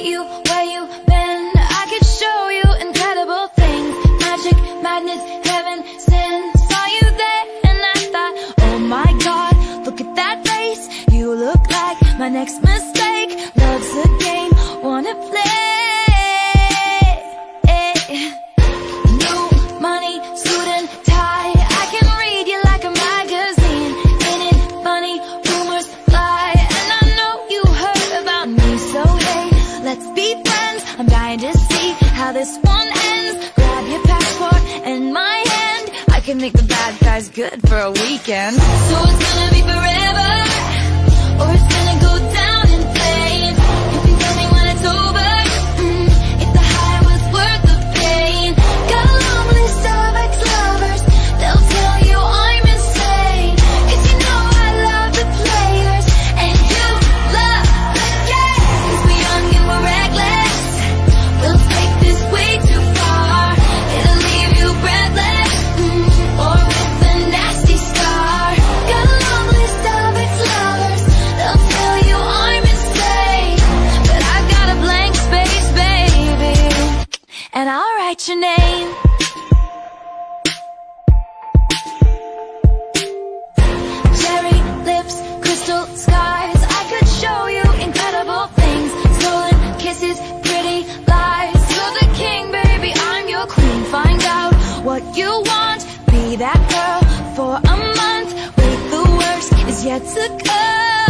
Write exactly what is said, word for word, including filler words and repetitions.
meet you where you been. I could show you incredible things. Magic, madness, heaven, sin. Saw you there and I thought, oh my God, look at that face. You look like my next mistake. Love's a game, wanna play. New money, suit and tie. I can read you like a magazine. Ain't it funny, rumors fly. And I know you heard about me, so hey, let's be friends. I'm dying to see how this one ends. Grab your passport and my hand. I can make the bad guys good for a weekend. So it's gonna be forever, or it's gonna go down in flames. You can tell me when it's over, mm, if the high was worth the pain. Got a long list of ex-lovers, they'll tell you I'm insane. Cause you know I love the players, and you love the game. Cause we're young and we're reckless, we'll take this way too far. It'll leave you breathless, mm, or with a nasty scar. Got a long list of ex-lovers, they'll tell you I'm insane. But I've got a blank space, baby, and I'll write your name. Cherry lips, crystal skies. I could show you incredible things. Stolen kisses, pretty lies. You're the king, baby, I'm your queen. Find out what you want, be that girl for a month. Wait, the worst is yet to come.